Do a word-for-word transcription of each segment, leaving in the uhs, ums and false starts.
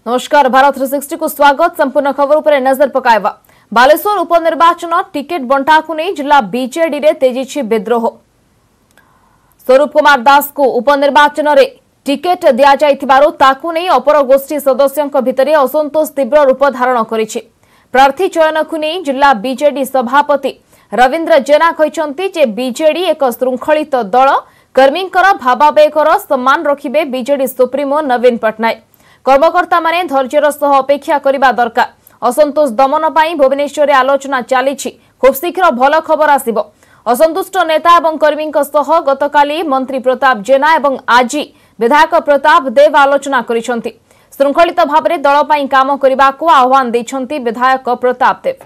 नमस्कार Bharat three sixty को स्वागत। संपूर्ण खबर पर नजर पकाइबा। बालेश्वर उपनिर्वाचन टिकेट बंटा को नहीं जिला बीजेडी रे तेजी विद्रोह। स्वरूप कुमार दास को उपनिर्वाचन रे टिकेट दिया जाइथिबारु ताकू नहीं अपर गोष्ठी सदस्यों भितर असंतोष तीव्र रूप धारण करिछि। प्रार्थी चयन को नहीं जिला बीजेडी सभापति रविंद्र जेना कहते जे बीजेडी एक श्रृंखलित दल कर्मींकर भावावेगर सम्मान रखिबे बीजेडी सुप्रीमो नवीन पट्टनायक। कर्मकर्ता माने धैर्यर सह अपेक्षा करिबा दरकार। असंतोष दमन पाई भुवनेश्वर में आलोचना चली। खूब शीघ्र भल खबर आसिबो। असंतुष्ट नेता एवं कर्मी सह गतकाली मंत्री प्रताप जेना एवं आज विधायक प्रताप देव आलोचना करिसंती। श्रृंखलित भाव में दल पाई काम करने को आह्वान देछंती विधायक प्रताप देव।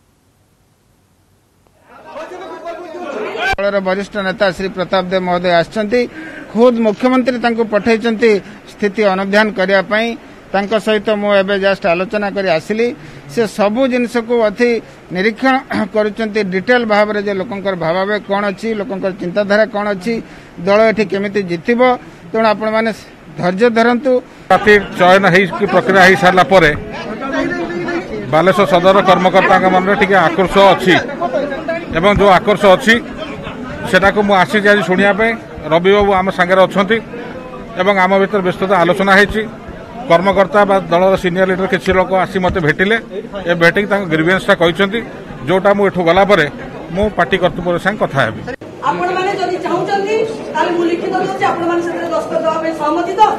वरिष्ठ नेता श्री प्रताप देव महोदय आछंती। खुद मुख्यमंत्री तांको पठाइचंती स्थिति अनुध्यान करिया पई। तांको सहित मु एबे जस्ट आलोचना करी आसिली। से सबु जिनस को अति निरीक्षण करुचंती डिटेल भाव रे जे लोकंकर भावावे कोन अछि, लोकंकर चिंताधारा कोन अछि, दल एठी केमिति जितिबो। तेणु आपण माने धैर्य धरंतु। प्रार्थी चयन हेई की प्रक्रिया हेई सारला परे बालेश्वर सदर कर्मकर्ता मन रे टिके आकर्ष अछि एवं जो आकर्ष अछि सेटा को मु आसी जाई सुनिया पे। रवि बाबू आम सांगे अच्छा एवं आम भर व्यस्तता आलोचना होती। कर्मकर्ता दल सीनियर लीडर किसी लोक आसी मत भेटिले। ए भेटिक ग्रीवेन्सटा कहते जोटा मुझे एठू गला परे मु पार्टी कर्तृपक्ष संग कथा हेबी। आपण माने जदि चाहुचंती ताले मु लिखित दउछि आपण माने सेते दस्तखत दवा पे सहमति तो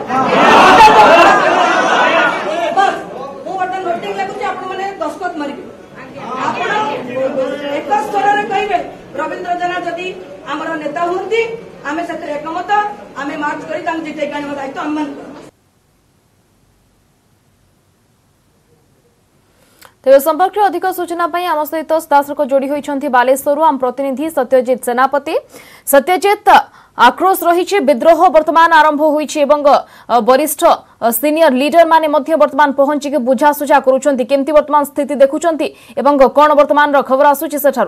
बस मु बटन नोटिंग लागुछि आपण माने दस्तखत मारिबे। आपण एक स्तर रे कहिबे रविंद्र जेना जदि हमर नेता होंती आमे सेते एकमत आमे मार्च करी तांग जिते कान दायित्व हम मन। तेज संपर्क में अधिक सूचना आम सहित दासक जोड़ी होती बालेश्वर आम प्रतिनिधि सत्यजित सेनापति। सत्यजित आक्रोश रही विद्रोह वर्तमान आरंभ होती वरिष्ठ सीनियर लीडर माने मध्य वर्तमान पहुंचिक बुझासुझा करुछंती। केमती वर्तमान स्थिति देखुछंती एवं कौन वर्तमान खबर आसुची सेठारु?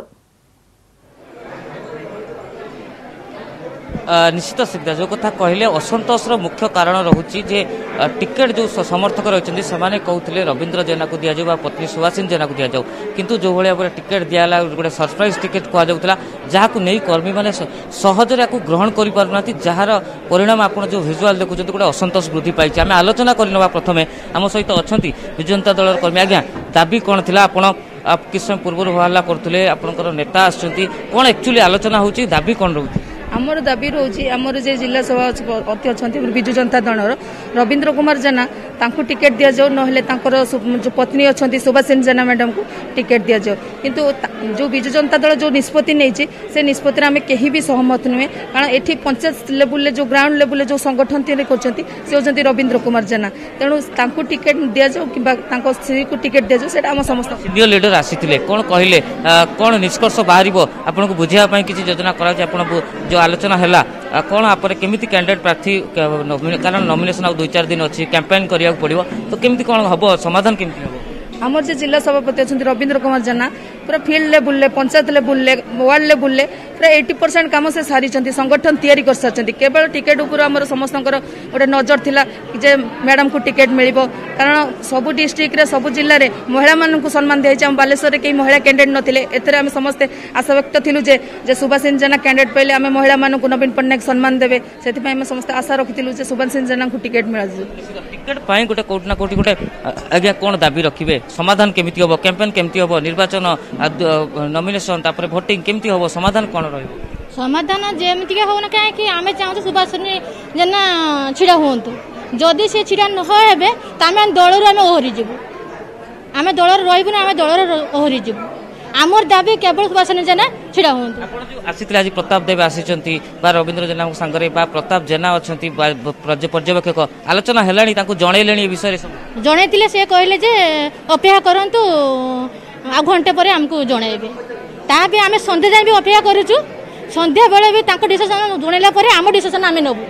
निश्चित सीधा जो कथा कहले असंतोष मुख्य कारण रोचे जे टिकेट जो समर्थक रही से कहते रविंद्र जेना को दि जाऊ पत्नी सुभाषिनी जेना को दि जाऊ किंतु जो भाई टिकेट दिगला गोटे सरप्राइज टिकेट कहला जहाँ नहीं कर्मी मैंने सहजरे ग्रहण कर पारना जार परिणाम आप जो भिजुआल देखुं गोटे असंतोष वृद्धि पाई। आम आलोचना करना प्रथमे आम सहित अच्छा विजु जनता दल कर्मी। आज्ञा दाबी कौन थी आपड़ आप किस समय पूर्व हल्ला करते आपंकर नेता आसुँच कौन एक्चुअली आलोचना होची दाबी कौन रोचे? आमर दाबी रोचे आमर जे जिला सभापति अच्छा विजु जनता दल रविंद्र कुमार जेना तांको टिकेट दि जाऊ ना जो पत्नी अच्छा सुभाषिनी जेना मैडम को टिकेट दि जाऊ किंतु जो विजु जनता दल जो निष्पत्ति नहीं से निष्पत्ति आम कहीं भी सहमत नुहे। कारण ये पंचायत लेवल जो ग्राउंड लेवल जो संगठन कर रविंद्र कुमार जेना तेणु तांको टिकेट दि जाऊ कि स्त्री को टिकेट दि जाऊ से आम समस्त सीनियर लीडर आसी कौन कहले कौन निष्कर्ष बाहर आपन को बुझाई किसी योजना कर आलोचना है कौन आप केमिति कैंडिडेट प्रार्थी कारण नॉमिनेशन दुई चार दिन अच्छी कैंपेन करिया पड़ो तो केमिति कौन हम समाधान केमिति हम? आमर जे जिला सभापति अच्छा रविंद्र कुमार जेना पूरा field level panchayat level ward level पूरा एटी परसेंट कम से सारी संगठन तैयारी कर सारी केवल टिकेट उपर आमर समस्त गोटे नजर थिला जे मैडम को टिकेट मिल कारण सबु डिस्ट्रिक्ट रे सबु जिले में महिला मानक सम्मान दिखाई। आम बालेश्वर कई महिला कैंडिडेट नथिले एथरे आम समस्ते आशा व्यक्त थिलु जे जे सुभाषिनी जेना कैंडिडेट पहले आम महिला मानक नवीन पट्टनायक सम्मान देवे से समस्त आशा रखिलु जे सुभाषिनी जेना को टिकेट मिल टिकेट पाई गोटे कोट ना कोटी गोटे आज्ञा कौन दाबी रखिबे समाधान केमिति होबो कैंपेन केमिति होबो निर्वाचन नॉमिनेशन तापर भोटिंग केमिति होबो समाधान कौन रहिबो? समाधान जेमिति हो ना काहे कि आमे चाहू सुभाषिनी जेना छिड़ा होंतु जदि से छिड़ा न हेबे तामे दल रो आमे ओहरी जिवु आमे दल रो रहिबु ना आमे दल रो ओहरी जिवु आमर दाबी केवल सुभाषिनी जेना छिड़ा होंतु। आपण जो आसीतले आज प्रताप देव आसीचंती बा रविंद्र जेना संगरे बा प्रताप जेना अछंती पर्यवेक्षक आलोचना हेलानी तांको जणैलेनी विषय रे सब जणैतिले से कहले जे अपेक्षा करंतु आ घंटे पर हमको जणैबे ता भी आमे संध्या जाय भी अपेक्षा करूछु संध्या बेले भी तांको डिसिजन जणैला पर हम डिसिजन आमे नबु।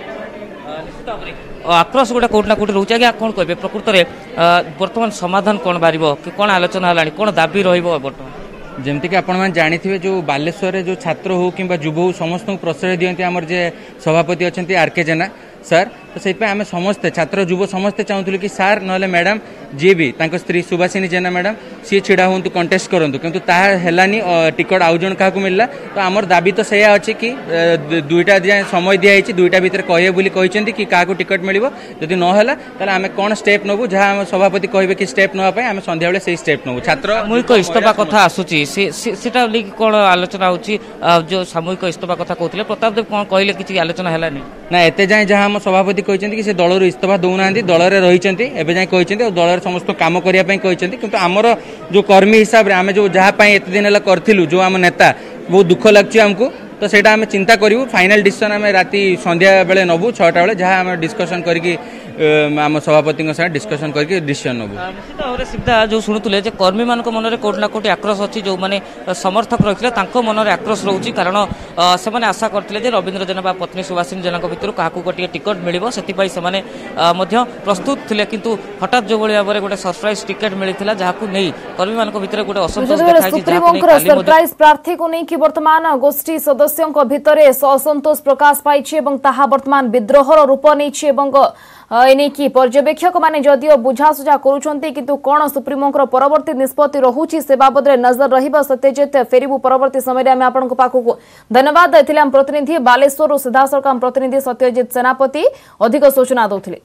आक्रोश गोटे कोट ना कोटी रोचे आज्ञा कौन कहबे प्रकृत रे वर्तमान समाधान कौन बारिबो कि कौन आलोचना हेलानी कौन दाबी रहिबो वर्तमान? जमती कि आपण जानी जो बालेश्वर जो छात्र हो कि युव हो समस्त को प्रश्रय दियंती आमर जे सभापति अच्छा आर के जेना ସାର୍ ତ ସେଇଥିପାଇଁ ଆମେ ସମସ୍ତେ ଛାତ୍ର ଯୁବ ସମସ୍ତେ ଚାହୁଁଥିଲୁ କି ସାର୍ ନହେଲେ ମ୍ୟାଡ଼ାମ୍ ଯିଏ ବି ତାଙ୍କ ସ୍ତ୍ରୀ ସୁଭାଷିନୀ ଜେନା ମ୍ୟାଡ଼ାମ୍ ସିଏ ଛିଡ଼ା ହୁଅନ୍ତୁ କଣ୍ଟେଷ୍ଟ କରନ୍ତୁ କିନ୍ତୁ ତାହା ହେଲାନି ଟିକଟ ଆଉ ଜଣ କାହାକୁ ମିଳିଲା ତ ଆମର ଦାବି ତ ସେଇଆ ଅଛି କି ଦୁଇଟା ଯାଏଁ ସମୟ ଦିଆହେଇଛି ଦୁଇଟା ଭିତରେ କହିବେ ବୋଲି କହିଛନ୍ତି କି କାହାକୁ ଟିକଟ ମିଳିବ ଯଦି ନ ହେଲା ତାହେଲେ ଆମେ କ'ଣ ଷ୍ଟେପ୍ ନେବୁ ଯାହା ଆମ ସଭାପତି କହିବେ କି ଷ୍ଟେପ୍ ନେବା ପାଇଁ ଆମେ ସନ୍ଧ୍ୟାବେଳେ ସେଇ ଷ୍ଟେପ୍ ନେବୁ ଛାତ୍ର ସାମୂହିକ ଇସ୍ତଫା କଥା ଆସୁଛି ସେଟା ନେଇକି କ'ଣ ଆଲୋଚନା ହେଉଛି ଯେଉଁ ସାମୂହିକ ଇସ୍ତଫା କଥା କହୁଥିଲେ ପ୍ରତାପ ଦେବ କ'ଣ କହିଲେ କିଛି ଆଲୋଚନା ହେଲାନି ନା ଏତେ ଯାଏଁ ଯାହା ଆମ ସଭାପତି କହିଛନ୍ତି କି ସେ ଦଳରୁ ଇସ୍ତଫା ଦେଉନାହାନ୍ତି ଦଳରେ ରହିଛନ୍ତି ଏବେ ଯାଏଁ କହିଛନ୍ତି ଆଉ ଦଳରେ ସମସ୍ତ କାମ କରିବା ପାଇଁ କହିଛନ୍ତି କିନ୍ତୁ ଆମର ଯେଉଁ କର୍ମୀ ହିସାବରେ ଆମେ ଯେଉଁ ଯାହା ପାଇଁ ଏତେ ଦିନ ହେଲା କରିଥିଲୁ ଯେଉଁ ଆମ ନେତା ବହୁତ ଦୁଃଖ ଲାଗୁଛି ଆମକୁ ତ ସେଇଟା ଆମେ ଚିନ୍ତା କରିବୁ ଫାଇନାଲ ଡିସିସନ୍ ଆମେ ରାତି ସନ୍ଧ୍ୟା ବେଳେ ନେବୁ ଛଅଟା ବେଳେ ଯାହା ଆମେ ଡିସ୍କସନ୍ କରିକି ଆମ ସଭାପତିଙ୍କ ସାଙ୍ଗେ ଡିସ୍କସନ୍ କରିକି ଡିସିସନ୍ ନେବୁ ନିଶ୍ଚିତ ଭାବରେ ସିଧା ଯେଉଁ ଶୁଣୁଥିଲେ ଯେ କର୍ମୀମାନଙ୍କ ମନରେ କୋଉଠି ନା କୋଉଠି ଆକ୍ରୋଶ ଅଛି ଯେଉଁମାନେ ସମର୍ଥକ ରହିଥିଲେ ତାଙ୍କ ମନରେ ଆକ୍ରୋଶ ରହୁଛି କାରଣ ସେମାନେ ଆଶା କରିଥିଲେ ଯେ ରବୀନ୍ଦ୍ର ଜେନା ବା ପତ୍ନୀ ସୁଭାଷିନୀ ଜେନାଙ୍କ ଭିତରୁ କାହାକୁ ଗୋଟିଏ ଟିକଟ ମିଳିବ ସେଥିପାଇଁ ସେମାନେ ମଧ୍ୟ ପ୍ରସ୍ତୁତ ଥିଲେ କିନ୍ତୁ ହଠାତ୍ ଯେଉଁଭଳି ଭାବରେ ଗୋଟେ ସରପ୍ରାଇଜ ଟିକେଟ ମିଳିଥିଲା ଯାହାକୁ ନେଇ କର୍ମୀମାନଙ୍କ ଭିତରେ ଗୋଟେ ଅସନ୍ତୋଷ ସରପ୍ରାଇଜ ପ୍ରାର୍ଥୀକୁ ନେଇକି ବର୍ତ୍ତମାନ ଗୋଷ୍ଠୀ ସଦସ୍ୟଙ୍କ ଭିତରେ ଅସନ୍ତୋଷ ପ୍ରକାଶ ପାଇଛି ଏବଂ ତାହା ବର୍ତ୍ତମାନ ବିଦ୍ରୋହର ରୂପ ନେଇଛି ଏବଂ एनेकी पर्यवेक्षक माने जदियो बुझासुझा करुछंती किंतु कोन सुप्रीमोंकर परवर्ती निष्पत्ति रहुछि से बाबद रे नजर रहिबा सत्यजित फेरिबु परवर्ती समय आम आपण पाखक धन्यवाद दैथिले हम प्रतिनिधि बालेश्वर सीधा सरकार प्रतिनिधि सत्यजित सेनापति अधिक सूचना दौथिले।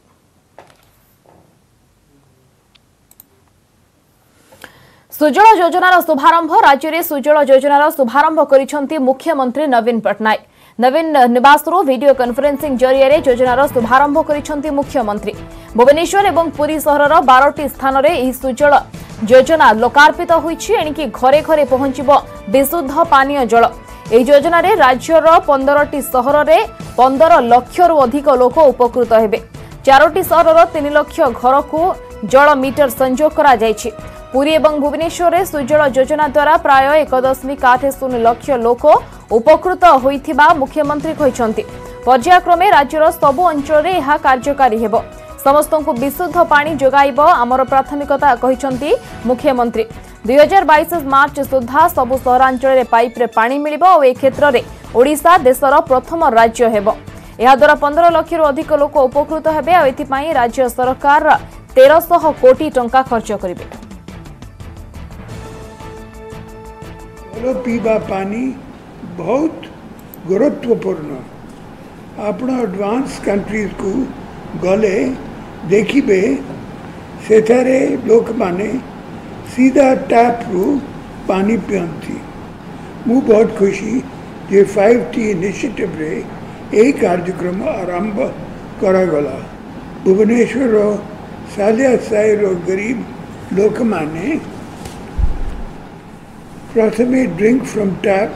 सुजल योजनार शुभारंभ राज्य में सुजल योजनार शुभारंभ करिसेंती मुख्यमंत्री नवीन पटनायक नवीन निवासरू वीडियो कॉन्फ्रेंसिंग जरिए योजनार शुभारंभ करिसेंती मुख्यमंत्री भुवनेश्वर एवं पुरी सहरर बारटी स्थान में सुजल योजना लोकार्पित होईछि एणिकी घरे घरे पहुंचिबो विशुद्ध पानीय जल एही योजना रे राज्यर पंद्रहटी सहर में पंद्रह लाख रु अधिक लोक उपकृत हेबे चारोटी सहरर तीन लाख घर को जल मीटर संजोग करा जायछि पुरी एवं भुवनेश्वर में सुजल योजना द्वारा प्राय एक दशमिक आठ शून्य लक्ष लोक उपकृत होइथिबा मुख्यमंत्री कहिसंती पर्यायक्रमे राज्यर सबु अंचल में यह कार्यकारी हेबो समस्त को विशुद्ध पानी जोगाइब आमर प्राथमिकता कहिसंती मुख्यमंत्री दुई हजार बाईस मार्च सुधा सबु सहरांचल में पाइप रे पानी मिलिबो और ए क्षेत्र में ओडिशा देशर प्रथम राज्य हेबो एहा द्वारा पंद्रह लाख रु अधिक लोक उपकृत हेबे और एथिपाई राज्य सरकार तेरह सौ कोटी टंका खर्च करिवे। पीवा पानी बहुत गुरुत्वपूर्ण आपण एडवांस कंट्रीज को गले देखिबे सेठारे लोक माने सीधा टैप रु पानी पियंती मु बहुत खुशी जे फाइव टी इनिशिएटिव रे ए कार्यक्रम आरंभ करागला भुवनेश्वर सालिया साइर गरीब लोक माने प्रथमे ड्रिंक फ्रॉम टैप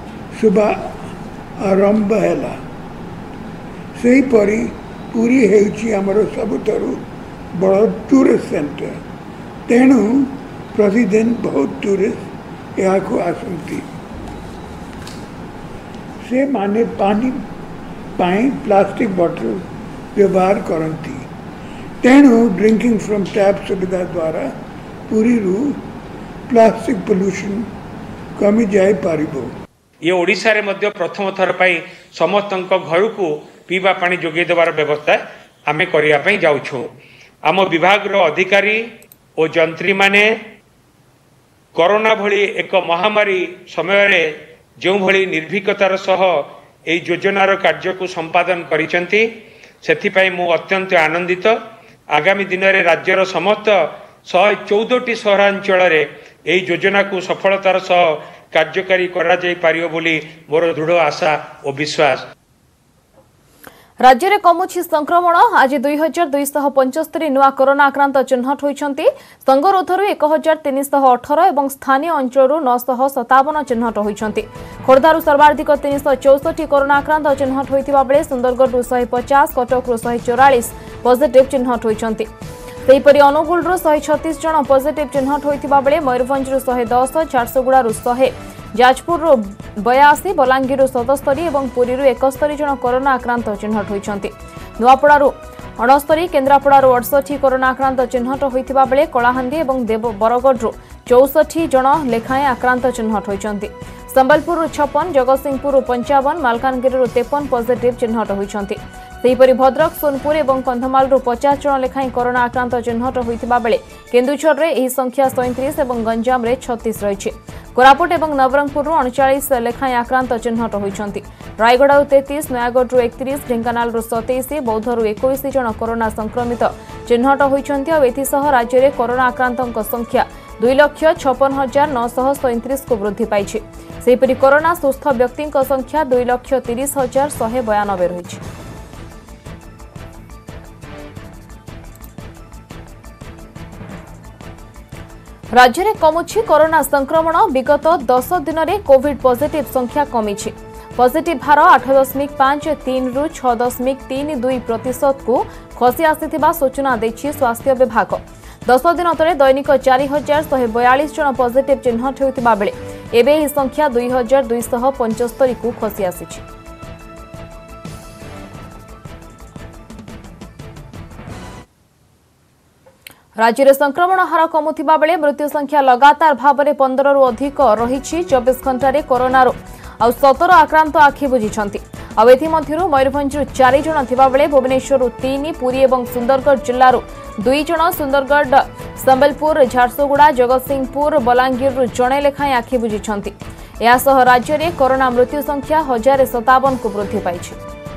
सुबह आरंभ हैला सही परी पूरी हेउची हमरो सबुतरु बड़ टूरिस्ट सेंटर तेणु प्रतिदिन बहुत टूरिस्ट यहाँ को आसती से माने पानी पाई प्लास्टिक बॉटल व्यवहार करती तेणु ड्रिंकिंग फ्रॉम टैप सुविधा द्वारा पूरी रू प्लास्टिक पोल्यूशन कमी जाए पारिबो। ये ओडिशा रे मध्य प्रथम थर पाई समस्त घर को पीवा पानी जोगे देवार व्यवस्था आमे करिया पई जाउछु आम विभाग रो अधिकारी और जंत्री माने कोरोना भली एक महामारी समय रे जो भली निर्भीकतार सह ए योजनार कार्य को संपादन करिसेंती सेथिपाई मु अत्यंत आनंदित आगामी दिन रे राज्यर समस्त सौ चौदह टी सहरांचल रे एही योजना को सफलतार सह कार्यकारी करा जाई पारियो बोली मोर दृढ़ आशा और विश्वास। राज्य में कमुछि संक्रमण आज दुई हजार दुईश पंचस्तरी नुआ कोरोना आक्रांत चिन्हट होइछंती संगरोधरु एक हजार तीन सौ अठर और स्थानीय अंचल नौ सौ सतावन चिन्हट होइछंती खोर्धारु सर्वाधिक तीन सौ चौसठ कोरोना आक्रांत चिन्हट होइतिबा बेले सुंदरगढ़ शहे पचास कटक शहे चौरालीस पॉजिटिव चिन्हट होइछंती सेहीपरि अनुगुल शहे छत्तीस जन पॉजिटिव चिन्हट होइतिबा बेले मयूरभंज शहे दस झारसुगुड़ा शहे जाजपुर बयासी बलांगीर सतस्तरी और पुरी एकस्तरी जन कोरोना आक्रांत चिन्हट होइछंती नुआपड़ारू अणस्तरी केन्द्रापड़ारू अड़सठी कोरोना आक्रांत चिन्हट होइतिबा बेले कलाहांदी और देव बरगढ़ चौसठी जन लेखाएं आक्रांत चिन्हट होइछंती संबलपुर छप्पन जगतसिंहपुर पंचावन मालकानगिरी तेपन पॉजिटिव चिन्हट होइछंती सेहीपरि भद्रक सोनपुर और कंधमाल पचास जन लेखाएं कोरोना आक्रांत चिन्हट होता बेले केन्दुझर में यह संख्या सैंतीस और गंजाम में छत्तीस रही। कोरापुट और नवरंगपुर अड़चाश लेखाएं आक्रांत चिन्हट होती। रायगड़ा तैंतीस, नयागढ़ एकतीस, ढेंकानाल सतैश, बौद्धर इक्कीस जन कोरोना संक्रमित चिन्हट होती। राज्य में कोरोना आक्रांतों संख्या दुई लक्ष छपन हजार नौश सैंतीस को वृद्धि पाई। सेहीपरि कोरोना सुस्थ व्यक्ति संख्या दुई लक्ष तीस हजार शहे बयानबे रही। राज्य में कमुछि कोरोना संक्रमण। विगत दस दिन में कोविड पॉजिटिव संख्या कमी। पॉजिटिव हार आठ दशमिक पांच तीन रु छह दशमिक तीन दुई प्रतिशत को खसी आसिथिबा सूचना देछि स्वास्थ्य विभाग। दस दिन तले दैनिक चार हजार शहे बयालीस जन पॉजिटिव चिन्हट होता बेले एबे यह संख्या दुई हजार दुईश पंचस्तरी को खसी आसिछि। राज्य में संक्रमण हार कमुथिबा बेले मृत्यु संख्या लगातार भाव में पंद्रह रु अधिक रही। चौबीस घंटे कोरोना आउ सतर आक्रांत आखि बुझिछंती। आउ एथिमध्यरु मयूरभंजरु चार जन थिबा बेले भुवनेश्वरु तीन, पुरी और सुंदरगढ़ जिल्लारु दुई जन, सुंदरगढ़, संबलपुर, झारसुगुड़ा, जगतसिंहपुर, बलांगीर जणे लेखाएं आखि बुझिछंती। यासह राज्य में कोरोना मृत्यु संख्या हजार सतावन को वृद्धि पाइछि।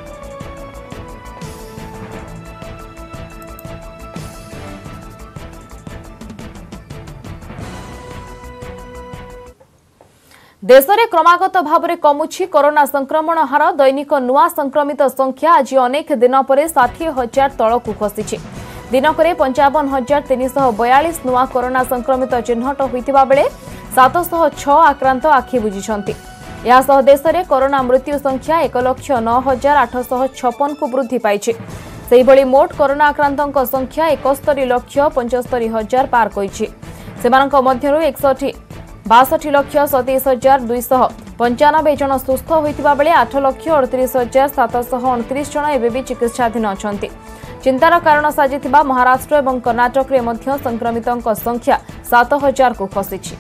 देश में क्रमागत भाव में कमुछि कोरोना संक्रमण हार। दैनिक नुआ संक्रमित संख्या आज अनेक दिन पर षाठी हजार तल को खसी। दिनक पंचावन हजार तीन शह बयालीस नुआ कोरोना संक्रमित चिन्हट होता बेले सातशह छह आक्रांत आखि बुझिछंती। यासह देश में कोरोना मृत्यु संख्या एक लक्ष नौ हजार आठशह छपन को वृद्धि पाई। सेहीभଳି मोट कोरोना आक्रांतों संख्या एकस्तरी लक्ष पंचस्तरी हजार पार करिछि। सेमानक मध्यरु एकसठी बासठी लक्ष सतैश हजार दुईश पंचानबे जन सुस्थ होता बेले आठ लक्ष अड़तीस हजार सातशह अणतीस जन एवं चिकित्साधीन अच्छा। चिंतार कारण साजिथिबा महाराष्ट्र और कर्णाटक में मध्य संक्रमितों संख्या सात हजार को खसी।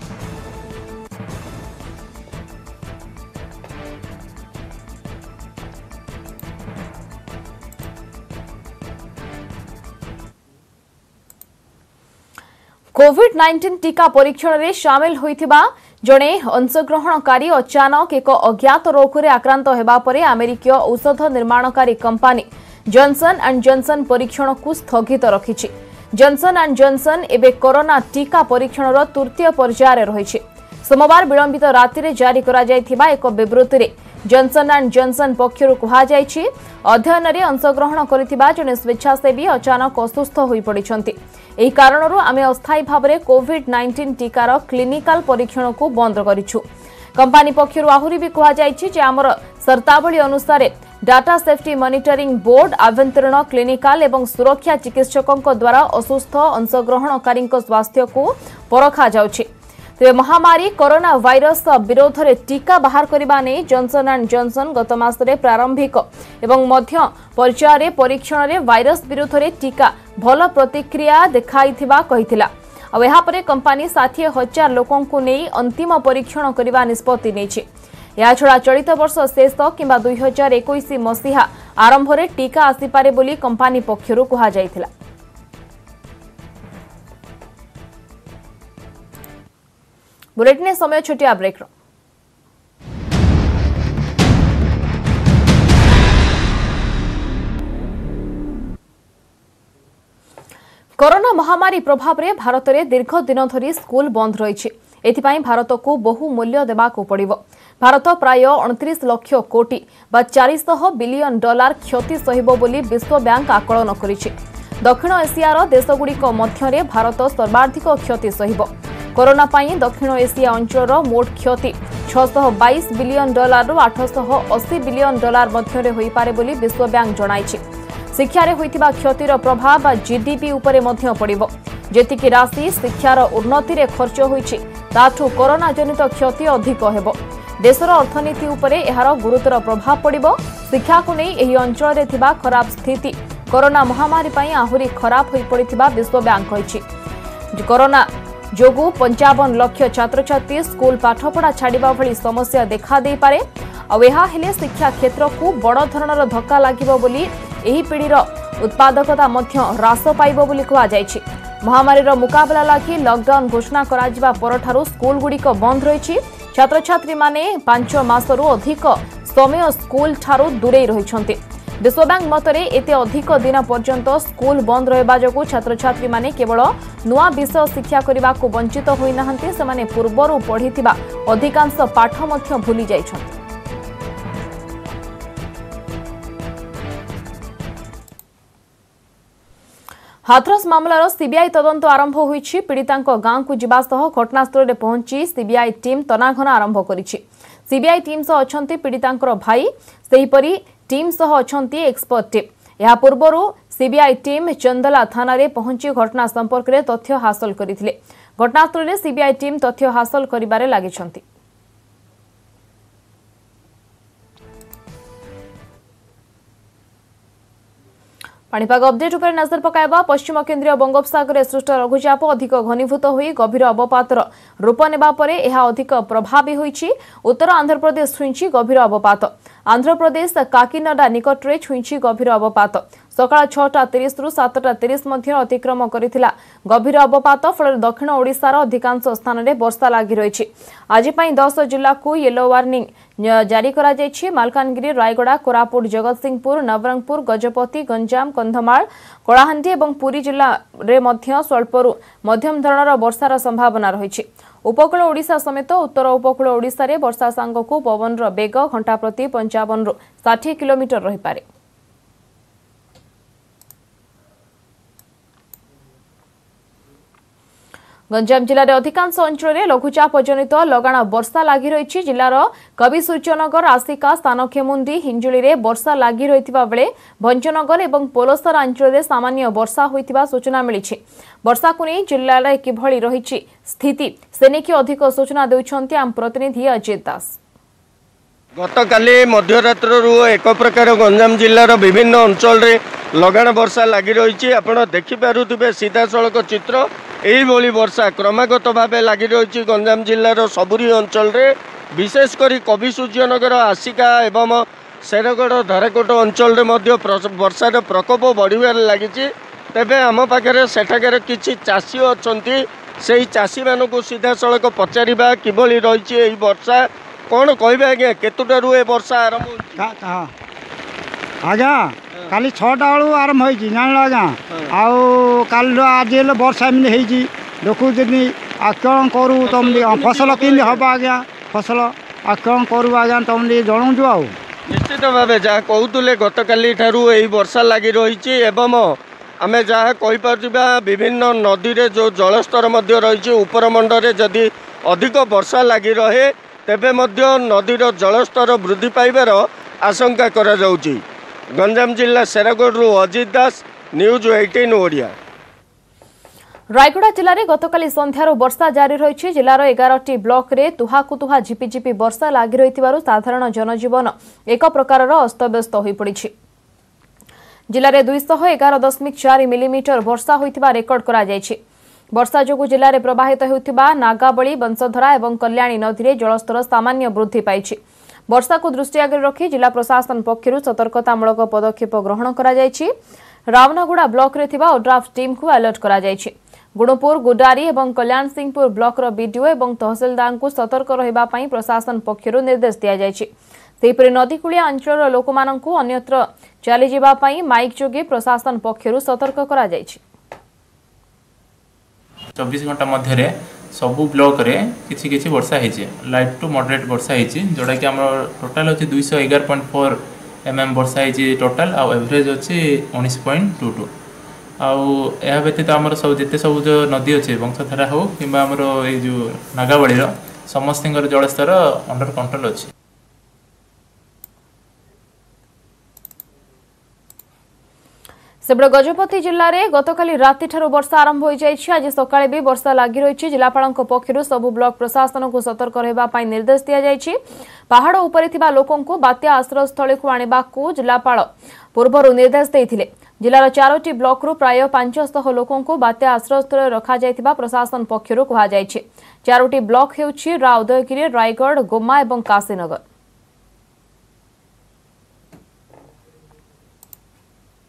कोविड नाइंटीन टीका परीक्षण में सामिल होइथिबा जणे अंशग्रहणकारी अचानक एक अज्ञात रोग में आक्रांत होगा पर अमेरिकीय औषध निर्माणकारी कंपानी जॉनसन एंड जॉनसन परीक्षण को स्थगित रखिछि। जॉनसन एंड जॉनसन एबे कोरोना टीका परीक्षण तृतीय पर्यायर रही। सोमवार विलंबित राति में जारी करा जायथिबा एक विवृत्ति में जॉनसन एंड जॉनसन पक्षरु कहा जायछि अध्ययन में अंशग्रहण करिथिबा जणे स्वेच्छासेवी अचानक असुस्थ होई पड़िछंती। एही कारणरू आमे अस्थायी भाव में कोविड नाइंटीन टीकार क्लिनिकल परीक्षण को बंद करिछु। कंपानी पक्षरु आहुरी भी कहा जायछि जे हमर शर्तावली अनुसार डाटा सेफ्टी मॉनिटरिंग बोर्ड आभ्यंतरीण क्लिनिकल एवं सुरक्षा चिकित्सकों द्वारा असुस्थ अंशग्रहणकारी स्वास्थ्य को परखा जाउछि। तेज महामारी कोरोना वायरस विरोध में टीका बाहर करने नहीं जॉनसन एंड जॉनसन गत मासरे प्रारंभिक एवं मध्य पर्यायर परीक्षण में वायरस विरोध में टीका भल प्रतिक्रिया देखाइथिबा कहिथिला। अब यहाँ पर कंपानी षाठी हजार लोकों को नहीं अंतिम परीक्षण करने निष्पत्ति नेछि। या छड़ा चलित वर्ष शेष किंबा दुई हजार एक मसीहा आरंभ में टीका आसीपारे बोली कंपानी पक्षरु कहा जायथिला। बुलेटिन समय छोटिया ब्रेक। कोरोना महामारी प्रभाव में भारत में दीर्घ दिन धरी स्कूल बंद रही। एथिपाई भारत को बहु मूल्य देबाकू पड़िबो। भारत प्राय अड़तीस लक्ष कोटी बा चार सौ बिलियन डॉलर क्षति सहिबो बोली विश्व बैंक आकलन करिछि। दक्षिण एशियार देशगुड़िक मध्यरे भारत सर्वाधिक क्षति सहिबो। कोरोना पाई दक्षिण एशिया अंचल मोट क्षति छह सौ बाईस बिलियन डॉलर रु आठ सौ अस्सी बिलियन डॉलर मध्यरे होई पारे बोली विश्व बैंक जणाइछि। शिक्षारे होइतिबा क्षतिर प्रभाव जीडीपी उपरे मध्य पड़िबो। जेतिकी राशि शिक्षार उन्नति रे खर्च होइछि ताठू कोरोना जनित क्षति अधिक हेबो। देशर अर्थनीति उपरे एहार गुरुतर प्रभाव पड़िबो। शिक्षा को नहीं एही अंचल रे थिबा खराब स्थिति कोरोना महामारी पाई आहुरी खराब होई पड़िथिबा विश्व बैंक कहिछि। कोरोना जोगु पंचावन लक्ष छात्र छात्री स्कूल पाठपढ़ा छाड़ा भली समस्या देखा दे पारे। आ शिक्षा क्षेत्र को बड़ धरणर धक्का लागिबो बोली ଏହି ପିଢ଼ିର उत्पादकता ह्रास पाइब बोली कहुଯାଇଛି। महामारी मुकाबला लगी लॉकडाउन घोषणा करा परठारु स्कूल गुड़िक बंद रही। छात्र छात्री माने पांच मासरू अधिक समय स्कूल ठारू दूरे रही। विश्वब्यांक मतरे एते अधिक दिन पर्यंत स्कूल बंद रहा जो छात्र छात्री माने केवल नुआ विषय शिक्षा करने को वंचित होई नाहंती, सेमाने पूर्वरु पढ़िथिबा अधिकांश पाठ मध्य भूली जाइछन्ति। हाथरस मामलार सीबीआई तदंत आरंभ होईछि। पीड़ितांक गांव को जिबा सह घटनास्थल में पहुंची सीबीआई टीम तनाघना आरंभ करिछि। सीबीआई टीम सह अछंती पीड़ितांकर भाई, सेहीपरि टीम सह अछंती एक्सपर्ट टीम। या पूर्वरु सीबीआई टीम चंदला थाना रे पहुंची घटना संपर्क में तथ्य हासिल करथिले। घटनास्थल में सीबीआई टीम तथ्य हासिल करिबारे लागिछंती। पाणीपाग अपडेट उपर नजर पकाइबा। पश्चिम केन्द्रीय बंगोपसागर सृष्ट लघुचाप अधिक घनीभूत होई गभीर अवपातर रूप नेबा परे एहा अधिक प्रभावी होईछि। उत्तर आंध्र प्रदेश छुईछि गभीर अवपात। आंध्र प्रदेश काकीनाडा निकटरे छुईछि गभीर अवपात। सकाळ छटा तीस रु सातटा तीस मध्य अतिक्रम करिथिला गभीर अवपात। फल दक्षिण ओडिशार अधिकांश स्थान में वर्षा लगी रही। आज पई दस जिला को येलो वार्निंग जारी करा जायछि। मालकानगिरी, रायगड़ा, कोरापुट, जगतसिंहपुर, नवरंगपुर, गजपति, गंजाम, कंधमाल, कलाहांडी और पुरी जिला रे मध्य स्वल्परू मध्यम धरणर वर्षार संभावना रही। उपकूल ओडिशा समेत उत्तर उपकूल ओडिशा रे वर्षा सांगकू पवनर बेग घंटा प्रति पंचावन रु साठ किलोमीटर रही पारे। गंजाम जिले अधिकांश अंचल में लघुचाप जनित लगाण वर्षा लगी रही। जिलार कवि सूर्यनगर, आसिका, स्थानखेमुंदी, हिंजुली में वर्षा लगी रही बेले भंजनगर और पोलसर अंचल में सामान्य वर्षा होइतिबा सूचना मिली। वर्षा को नहीं जिले में किभली रही स्थिति सेने की अधिक सूचना देउछन्ति आम प्रतिनिधि अजित दास। गतकाली मध्यरात्रु एक प्रकार गंजाम जिलार विभिन्न अंचल में लगाण वर्षा लगी रही। आपण देखिपे सीधा सड़क चित्र यही वर्षा क्रमागत भाव लगी रही। गंजाम जिलार सबुरी अंचल रे विशेषकर कवि सूर्यनगर, आसिका एवं शेरगढ़, धराकोट अंचल रे मध्य वर्षार प्रकोप बढ़िबार लगी। तेबे आम पाखे सेठाकार किछि चाषी अछंती, सेही चाषी मानकु सीधा सड़क पचारिबा किभली रही एही वर्षा कौन कहबे आज्ञा केतुटारू ए वर्षा आरंभ होइछि? आज्ञा काली छटा बेलू आरंभ होइछि जान आज्ञा। आउ काल आज हेले वर्षा एमनी होइछि देखुछनी। आ कौन करू तुम फसल किन हबा आज्ञा? फसल आ कौन करू आज्ञा तुम जणाउछु। आउ निश्चित भाव जहाँ कहते गतकाली ठारू एही वर्षा लगी रही एवं आमे जहाँ कहीपा विभिन्न नदी रे जो जलस्तर मध्य रही उपर मंडरे जदि अधिक वर्षा लगी रहे तेबे मध्य नदीर जलस्तर वृद्धि पाइबार आशंका करा जाउछि। गंजाम जिला शेरगढ़ अजित दास, न्यूज अठारह ओडिया। रायगड़ा जिले में गतकाली संध्यार वर्षा जारी रही। जिलार एगारटी ब्लॉक रे तुहाकु तुहा झिपिझिपि वर्षा लगी रही साधारण जनजीवन एक प्रकार अस्तव्यस्त हो पड़ी। जिले में दुईश एगार दशमिक चार मिलीमीटर वर्षा होता रेकर्ड करा जायछि। वर्षा जो जिले में प्रवाहित होता नागाबली, वंशधरा और कल्याणी नदी में जलस्तर सामान्य वृद्धि पाई। वर्षा को दृष्टि आगे रखी जिला प्रशासन पक्षर सतर्कतामूलक पदक्षेप ग्रहण करा जायछि। रावनागुड़ा ब्लॉक रे थिबा ओड्राफ टीम को अलर्ट करा जायछि। गुणपुर, गुडारी और कल्याण सिंहपुर ब्लॉक बीडीओ और तहसिलदार को सतर्क रहिबा पई प्रशासन पक्षर निर्देश दिया जायछि। सेहिपरि नदीकूलिया अंचल लोक माननकु अन्यत्र चली जिबा पई माइक जोगे प्रशासन पक्षर सतर्क करा जायछि। चौबीस घंटा मध्य सबू ब्लॉक रे किछि किछि वर्षा होइছে लाइट टू मॉडरेट वर्षा होइছে जोड़ा कि हमर टोटल अछि दो सौ ग्यारह पॉइंट चार एमएम वर्षा होइছে टोटल आ एवरेज अछि उन्नीस पॉइंट दो दो आउ एहा व्यतीत हमर सब जते सब जो नदी अछि वंशधारा हो किबा हमर ए जो नागावली रो समस्तंगर जलस्तर अंडर कंट्रोल अछि। सेबड़ गजपति जिले में गतकाली राति ठारू वर्षा आरंभ हो जाइछि। आज सकाळे भी वर्षा लगी रही। जिलापालक पक्षरु सबु ब्लॉक प्रशासन को सतर्क रहबा पई निर्देश दिया जाइछि। पहाड़ उपरे थिबा लोकंकु बात्या आश्रय स्थल को आनिबाकू जिलापाल पूर्वरु निर्देश देइथिले। जिलार चारोटी ब्लॉक रु प्राय पांच सौ लोकंकु बात्या आश्रय स्थल रखा जाइथिबा प्रशासन पक्षरु कहा जाइछि। चारोटी ब्लॉक हेउछि रा उदयगिरी, रायगढ़, गोमा और काशीनगर।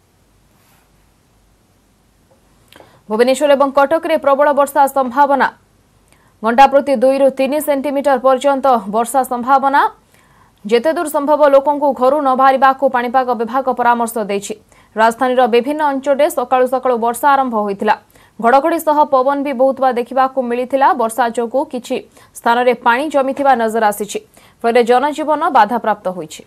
भुवनेश्वर और कटक में प्रबल वर्षा संभावना घंटा प्रति दुई रु तीन सेंटीमीटर पर्यंत वर्षा संभावना जेते दूर संभव लोकों घर न बाहर को पाणीपाग विभाग परामर्श देछि। राजधानी विभिन्न अंचल सकाळु सकाळु वर्षा आरंभ होइतिला। घड़घड़ी सह पवन भी बहुत देखा मिलता। वर्षा जोगु किछि स्थान में पानी जमिथिबा नजर आसिछि, फल जनजीवन बाधाप्राप्त होइछि।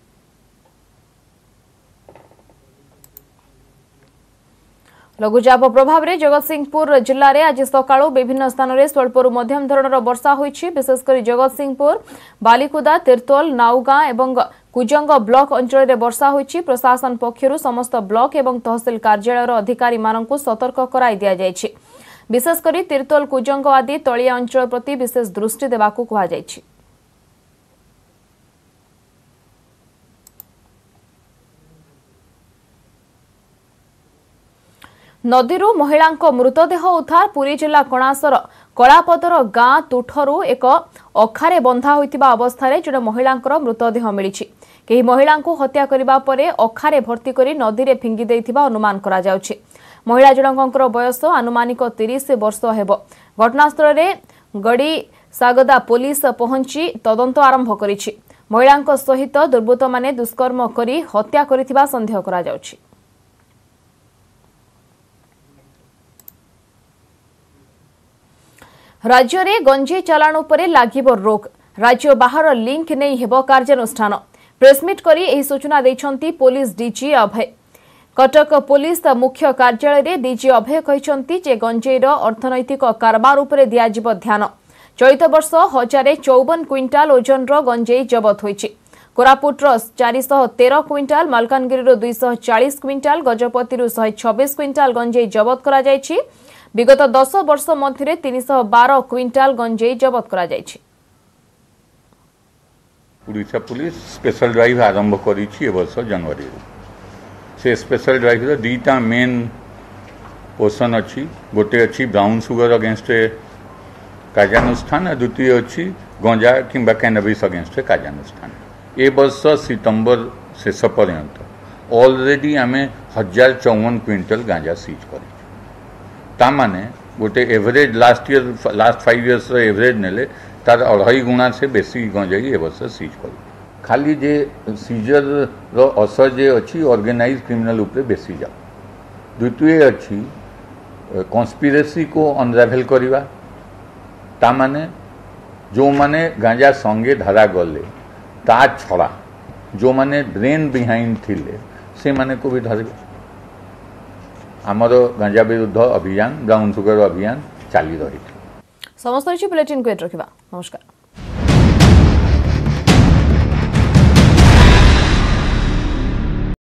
लघुचाप प्रभाव में जगतसिंहपुर जिले में आज सकाळु विभिन्न स्थान में स्वल्परू मध्यम धरणर वर्षा होइछि। विशेषकर जगतसिंहपुर, बालिकुदा, तिर्तोल, नाउगां एवं कुजंग ब्लॉक अंचल में वर्षा होइछि। प्रशासन पक्षर समस्त ब्लॉक एवं तहसिल कार्यालय अधिकारी मानकु सतर्क कराई दिया जायछि। विशेषकर तिर्तोल, कुजंग आदि तलिया अंचल प्रति विशेष दृष्टि देबाकु कहा जायछि। नदीरू महिला मृतदेह उद्धार। पुरी जिला कणासर कलापदर गां तुठरू एक अखारे बंधा होइतिबा अवस्था जड़े महिला मृतदेह मिली। कई महिला हत्या करने पर अखारे भर्ती कर नदी में फिंगी देइथिबा अनुमान करा जाउछि। महिला जनकर बयस आनुमानिक तीस वर्ष हेब। घटनास्थल में गड़ी सागदा पुलिस पहुंची तदंत आरंभ करिछि। महिला सहित दुर्बृत्त माने दुष्कर्म करी हत्या करिथिबा संदेह करा जाउछि। राज्य में गंजेई चालाण उपरे लागिब रोक। राज्य बाहर लिंक नहीं हेब कार्यानुष्ठान। प्रेसमिट करी एही सूचना दैछंती police DG Abhay. Cuttack police मुख्य कार्यालय रे डीजी अभय कहिसंती जे गंजेईर अर्थनैतिक कारबार उपरे दियाजिब ध्यान। चलित वर्ष हजार चौवन क्विंटाल ओजनर गंजेई जबत होइछि। कोरापुटर चार सौ तेरह क्विंटाल, मालकानगिरी दुईश चालीस क्विंटाल, गजपति शहे छब्बीस क्विंटाल गंजेई जबत करा जायछि। विगत दस वर्ष मध्य तीन सौ बारह क्विंटाल गंजेई जबत करा जायछि। ओडिशा पुलिस स्पेशल ड्राइव आरंभ करिछि ए वर्ष जनवरी से। स्पेशल ड्राइव रो दीटा मेन पोर्शन अछि। गोटे अछि ब्राउन सुगर अगेंस्ट कार्यानुष्ठान, द्वितीय अछि गंजा किंबा कैनबिस अगेंस्ट कार्यानुष्ठान। ए वर्ष सितंबर शेष पर्यंत ऑलरेडी आमे हजार चौवन क्विंटल गांजा सीज करी। ता माने गोटे average last year last five years average नेले तार अढ़ाई गुणा से बेसी गंजाई ए वर्ष सीज कर। खाली जे सीजर रो असर जे अच्छी ऑर्गेनाइज क्रिमिनल उपरे बेसी जा। द्वितीय अच्छी कन्स्पिरेसी को अनराभेल करवा। ता माने जो माने गांजा संगे धरा गले ता छड़ा जो माने ब्रेन बिहाइंड थिले से माने को भी धरबे। आमर गांजा विरुद्ध अभियान, ब्राउन सुगर अभियान चली रही। समस्त बुलेटिन को रखा। नमस्कार।